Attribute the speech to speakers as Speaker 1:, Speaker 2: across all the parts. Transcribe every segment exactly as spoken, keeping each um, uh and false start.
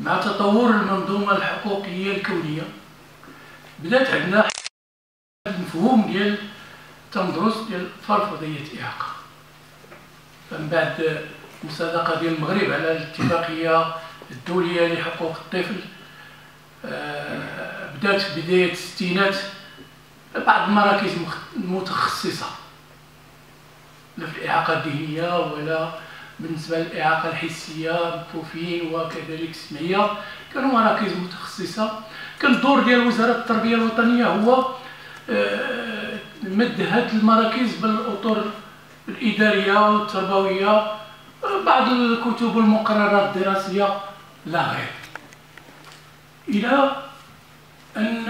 Speaker 1: مع تطور المنظومة الحقوقية الكونية بدات عندنا المفهوم ديال تندرس ديال فرضية الإعاقة. فمن بعد المصادقة ديال المغرب على الاتفاقية الدولية لحقوق الطفل، آه بدات في بداية الستينات بعض المراكز المتخصصة لا في الإعاقة الذهنية ولا بالنسبة للإعاقة الحسية مكفوفين وكذلك السمعية، كانوا مراكز متخصصة. كان الدور ديال وزارة التربية الوطنية هو آه مد هذه المراكز بالأطر الإدارية والتربوية، بعض الكتب والمقررات الدراسية لا غير، إلى أن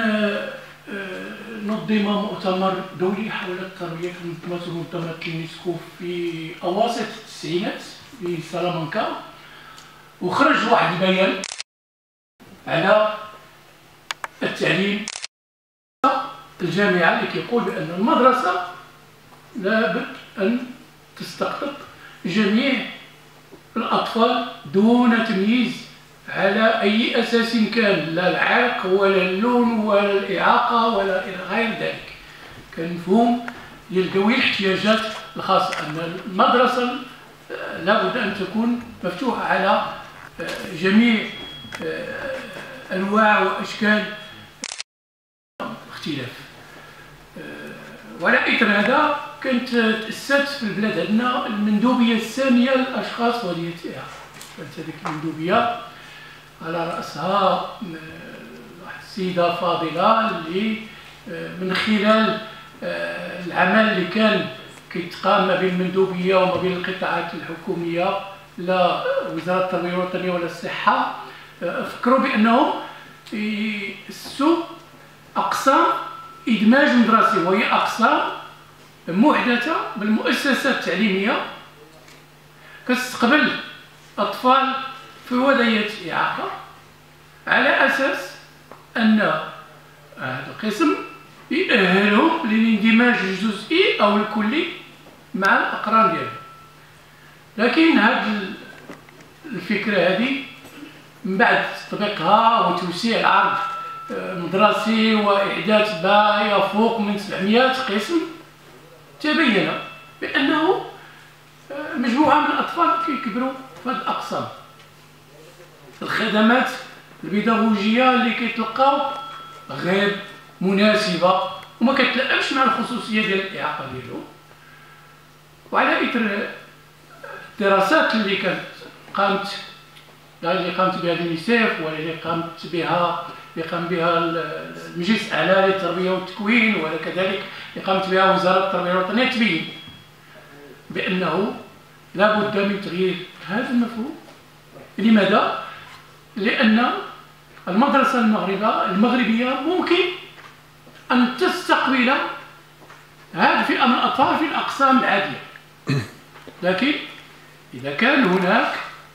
Speaker 1: نظم مؤتمر دولي حول التربية في منظمة اليونسكو في أواسط التسعينات في سلامانكا، وخرج واحد البيان على التعليم الجامعة اللي كيقول بأن المدرسة لابد أن تستقطب جميع الأطفال دون تمييز على أي أساس كان، لا العرق ولا اللون ولا الإعاقة ولا إلى غير ذلك. كان مفهوم ديال ذوي الاحتياجات الخاصة أن المدرسة لابد أن تكون مفتوحة على جميع أنواع وأشكال الاختلاف. وعلى إثر هذا كانت تأسست في البلاد عندنا المندوبية الثانية للأشخاص ذوي الإعاقة. كانت هذيك المندوبية على رأسها واحد السيدة فاضلة اللي من خلال العمل اللي كان كيتقام ما بين المندوبية وما بين القطاعات الحكومية لا وزارة التربية الوطنية ولا الصحة، فكروا بأنهم يأسسوا أقسام إدماج مدرسي، وهي أقسام محدثة بالمؤسسات التعليمية كتستقبل أطفال في وضعية إعاقة على أساس أن هذا القسم يؤهلهم للاندماج الجزئي أو الكلي مع الأقران ديالهم. لكن هذه الفكرة هذه من بعد تطبيقها وتوسيع العرض المدرسي وإحداث ما يفوق من سبعمائة قسم، تبين بأنه مجموعة من الأطفال كيكبروا في هذه الأقسام. الخدمات البيداغوجية اللي كيتلقاو غير مناسبة وما كتلائمش مع الخصوصية ديال الإعاقة ديالو. وعلى إثر الدراسات اللي كانت قامت اللي قامت بها اليونيسيف ولا اللي قامت بها اللي قام بها المجلس الأعلى للتربية والتكوين ولا كذلك اللي قامت بها وزارة التربية الوطنية، تبين بأنه لا بد من تغيير هذا المفهوم. لماذا؟ لأن المدرسة المغربية المغربية ممكن أن تستقبل هذه الفئة من الأطفال في الأقسام العادية، لكن إذا كان هناك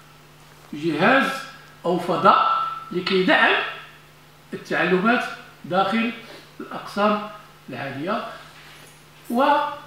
Speaker 1: جهاز أو فضاء لكي يدعم التعلمات داخل الأقسام العادية. وقررت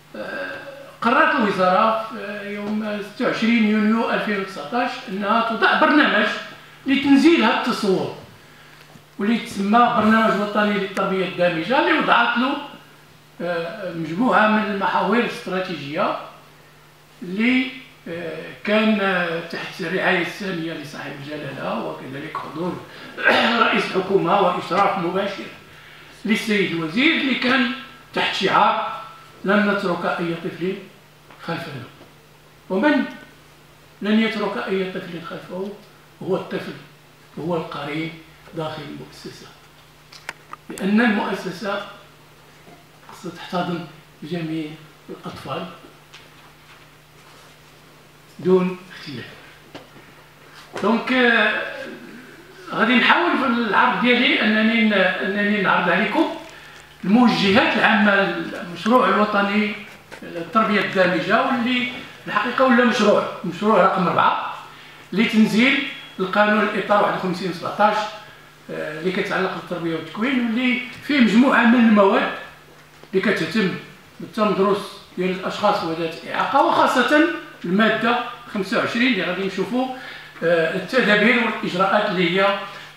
Speaker 1: الوزارة في يوم ستة وعشرين يونيو ألفين وتسعة عشر أنها تضع برنامج لتنزيل هذا التصور واللي تسمى برنامج وطني للتربية الدامجة، اللي وضعت له مجموعة من المحاور الاستراتيجية اللي كان تحت الرعاية الثانية لصاحب الجلالة وكذلك حضور رئيس الحكومة وإشراف مباشر للسيد الوزير، اللي كان تحت شعار لن نترك أي طفل خلفنا. ومن لن يترك أي طفل خلفه هو الطفل، هو القرين داخل المؤسسة، لأن المؤسسة ستحتضن جميع الأطفال دون اختلاف. دونك غادي نحاول في العرض ديالي انني انني نعرض عليكم الموجهات العامه للمشروع الوطني للتربيه الدامجه، واللي الحقيقه ولا مشروع مشروع رقم أربعة لتنزيل القانون الاطار واحد وخمسين سبعة عشر اللي كيتعلق بالتربيه والتكوين، واللي فيه مجموعه من المواد اللي كتهتم بالتمدرس ديال الاشخاص ذوات الاعاقه، وخاصه الماده خمسة وعشرين اللي غادي نشوفوا التدابير والاجراءات اللي هي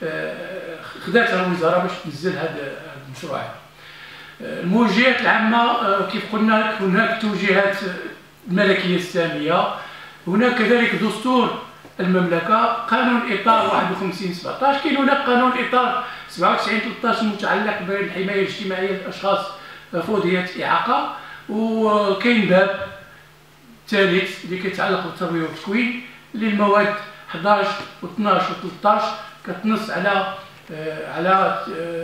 Speaker 1: خداتها الوزاره باش تنزل هذا المشروع. الموجهات العامه كيف قلنا هناك توجيهات الملكيه الساميه، هناك كذلك دستور المملكه، قانون اطار واحد وخمسين سبعطاش، كاين هناك قانون اطار سبعة وتسعين ثلاثطاش المتعلق بالحمايه الاجتماعيه للاشخاص ذوي الاعاقه، وكاين باب ثالث اللي كيتعلق بالتربيه والتكوين للمواد حداش واثناش وثلاثطاش كتنص على على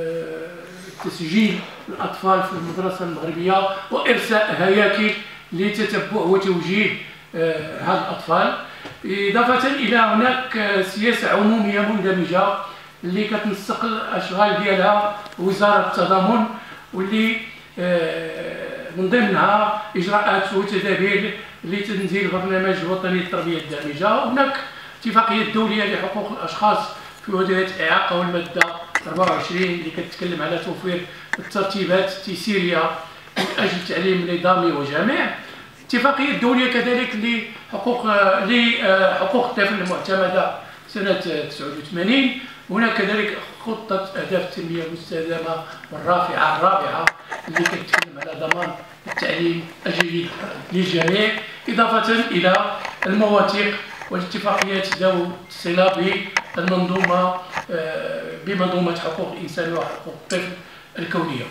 Speaker 1: تسجيل الاطفال في المدرسه المغربيه وارساء هياكل لتتبع وتوجيه هذا الاطفال، اضافه الى هناك سياسه عموميه مندمجه اللي كتنسق الاشغال ديالها وزاره التضامن، واللي من ضمنها اجراءات وتدابير لتنزيل البرنامج الوطني للتربيه الدامجه. هناك اتفاقيه دوليه لحقوق الاشخاص في ذوي الاعاقه والماده أربعة وعشرين اللي كتكلم على توفير الترتيبات التيسيريه من اجل التعليم النظامي وجامع. الاتفاقيه الدوليه كذلك لحقوق لحقوق الطفل المعتمده سنه تسعة وثمانين. هناك كذلك خطه اهداف التنميه المستدامه والرافعه الرابعه اللي كتكلم على ضمان التعليم الجيد للجميع، اضافه الى المواثيق والاتفاقيات ذوي الصله بالمنظومه بمنظومه حقوق الانسان وحقوق الطفل الكونيه.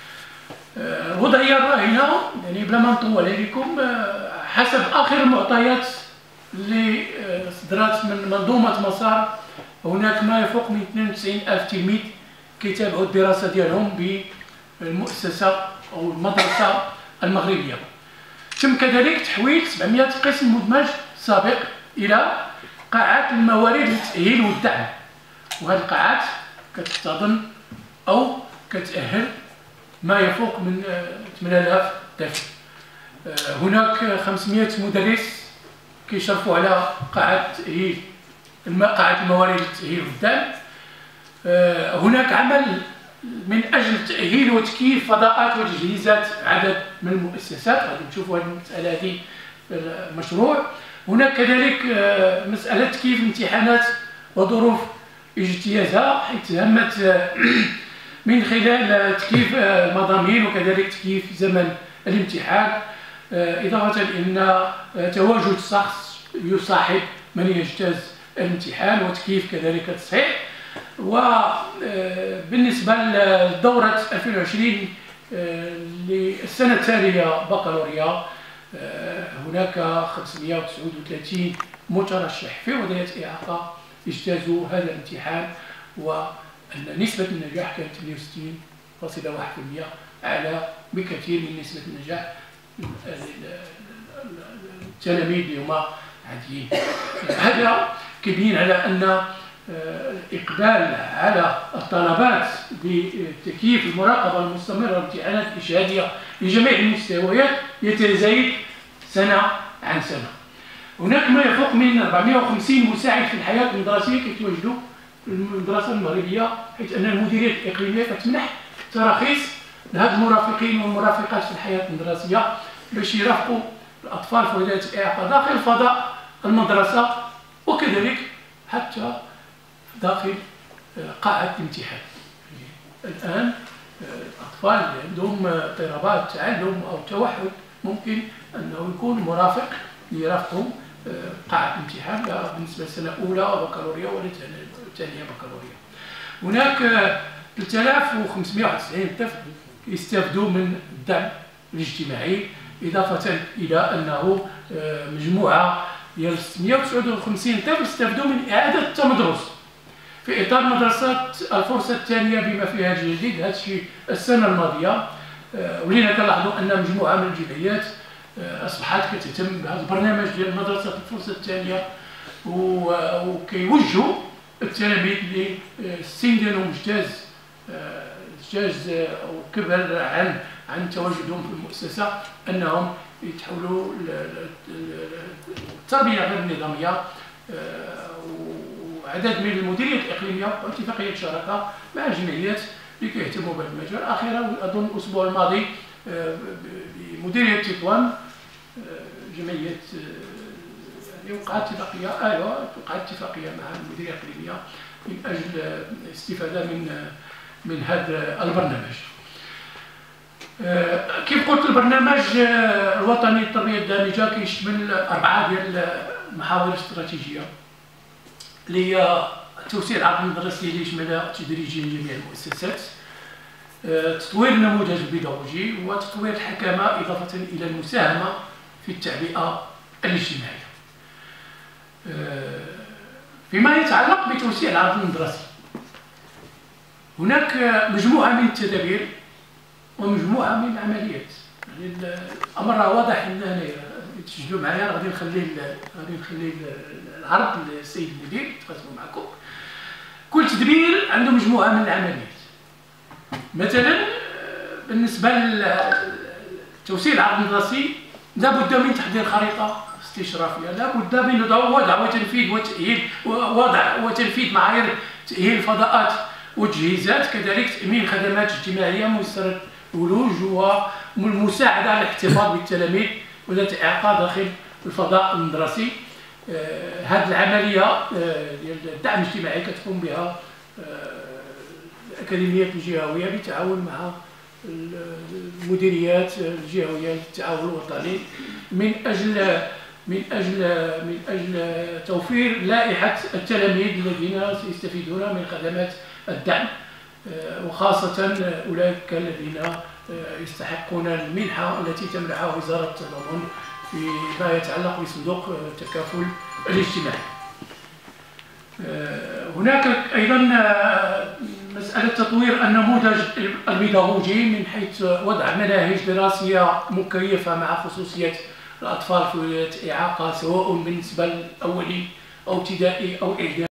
Speaker 1: الوضعيه الراهنه يعني بلا ما نطول عليكم، حسب اخر المعطيات اللي صدرات من منظومه مسار، هناك ما يفوق من اثنين وتسعين ألف تلميذ كيتابعوا الدراسه ديالهم بالمؤسسه او المدرسه المغربيه. تم كذلك تحويل سبعمائة قسم مدمج سابق الى قاعات الموارد للتاهيل والدعم، وهذه القاعات كتحتضن او كتاهل ما يفوق من ثمانية آلاف طفل. هناك خمسمائة مدرس كيشرفوا على قاعات التاهيل قاعات الموارد للتاهيل والدعم. هناك عمل من اجل تاهيل وتكييف فضاءات وتجهيزات عدد من المؤسسات، غادي نشوفوا هذه المساله هذه في المشروع. هناك كذلك مساله تكييف الامتحانات وظروف اجتيازها، حيث همت من خلال تكييف المضامين وكذلك تكييف زمن الامتحان، اضافه الى ان تواجد شخص يصاحب من يجتاز الامتحان وتكييف كذلك التصحيح. وبالنسبه لدوره ألفين وعشرين للسنه التاليه بكالوريا، هناك خمسمائة وتسعة وثلاثين مترشح في ولاية إعاقة اجتازوا هذا الامتحان، وأن نسبة النجاح كانت ثمانية وستين فاصلة واحد بالمئة، أعلى بكثير من نسبة النجاح التلاميذ اللي هما عاديين. هذا كيبين على أن الإقبال على الطلبات بتكييف المراقبة المستمرة والامتحانات الإشهادية لجميع المستويات يتزايد سنة عن سنة. هناك ما يفوق من أربعمائة وخمسين مساعد في الحياة المدرسية كيتواجدوا في المدرسة المغربية، حيث أن المديريات الإقليمية كتمنح تراخيص لهاد المرافقين والمرافقات في الحياة المدرسية باش يرافقوا الأطفال في ولاية الإعاقة داخل فضاء المدرسة وكذلك حتى داخل قاعة الامتحان. الآن الأطفال اللي عندهم اضطرابات تعلم أو توحد ممكن أنه يكون مرافق ليرافقوا قاعة الامتحان بالنسبة للسنة الأولى بكالوريا ولا الثانية بكالوريا. هناك ثلاثة آلاف وخمسمائة وواحد وتسعين طفل يستافدوا من الدعم الاجتماعي، إضافة إلى أنه مجموعة ديال ستمائة وتسعة وخمسين طفل استفادوا من إعادة التمدرس في إطار مدرسة الفرصة الثانية بما فيها الجديد. هذا الشيء السنة الماضية ولينا كنلاحظوا أن مجموعة من الجمعيات أصبحت كتهتم بهذا البرنامج ديال مدرسة الفرصة الثانية، وكيوجهوا التلاميذ اللي السن ديالهم اجتاز اجتاز أو كبر عن عن تواجدهم في المؤسسة أنهم يتحولوا للتربية غير النظامية. وعدد من المديريات الإقليمية واتفاقية شراكة مع الجمعيات اللي كيهتموا بهذا المجال. أخيرا أظن الأسبوع الماضي بمديرية تطوان جمعية وقعت اتفاقيه ايوه وقعت اتفاقيه مع المديريه الاقليميه من اجل الاستفاده من من هذا البرنامج. كيف قلت البرنامج الوطني للتربيه الدامجه كيشمل اربعه ديال المحاور الاستراتيجيه اللي هي توسيع العقل المدرسي اللي يشملها تدريجيا جميع المؤسسات، تطوير النموذج البيداغوجي وتطوير الحكمه اضافه الى المساهمه في التعبئه الاجتماعيه. فيما يتعلق بتوسيع العقل المدرسي هناك مجموعه من التدابير ومجموعه من العمليات. يعني الامر واضح ان تسجلوا معايا، غادي نخلي غادي نخلي العرض للسيد المدير يتقاسموا معكم. كل تدبير عنده مجموعه من العمليات. مثلا بالنسبه لتوسيع العقل المدرسي لابد من تحضير خريطه استشرافيه، لابد من وضع وتنفيذ وتاهيل وضع وتنفيذ معايير تاهيل الفضاءات والتجهيزات، كذلك تامين خدمات اجتماعيه ميسره الولوج والمساعده على الاحتفاظ بالتلاميذ وذات اعاقه داخل الفضاء المدرسي. آه هذه العمليه آه ديال الدعم الاجتماعي كتقوم بها آه الأكاديميات الجهوية بالتعاون مع المديريات الجهوية للتعاون الوطني من أجل من أجل من أجل توفير لائحة التلاميذ الذين سيستفيدون من خدمات الدعم، وخاصة أولئك الذين يستحقون المنحة التي تمنحها وزارة التضامن فيما يتعلق بصندوق التكافل الاجتماعي. هناك أيضا مسألة تطوير النموذج البيداغوجي من حيث وضع مناهج دراسية مكيفة مع خصوصية الأطفال في ولاية إعاقة، سواء بالنسبة للأولي أو ابتدائي أو إعدادي.